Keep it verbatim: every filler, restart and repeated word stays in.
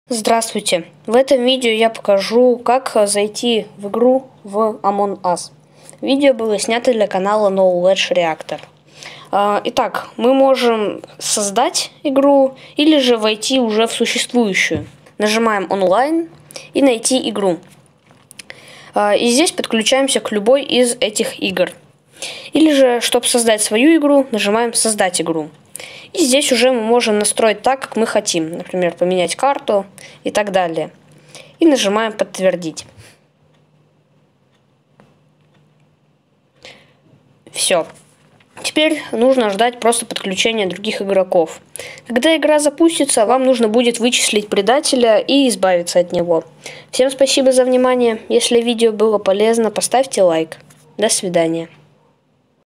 Здравствуйте! В этом видео я покажу, как зайти в игру в Among Us. Видео было снято для канала Knowledge Reactor. Итак, мы можем создать игру или же войти уже в существующую. Нажимаем онлайн и найти игру. И здесь подключаемся к любой из этих игр. Или же, чтобы создать свою игру, нажимаем создать игру. И здесь уже мы можем настроить так, как мы хотим. Например, поменять карту и так далее. И нажимаем подтвердить. Все. Теперь нужно ждать просто подключения других игроков. Когда игра запустится, вам нужно будет вычислить предателя и избавиться от него. Всем спасибо за внимание. Если видео было полезно, поставьте лайк. До свидания.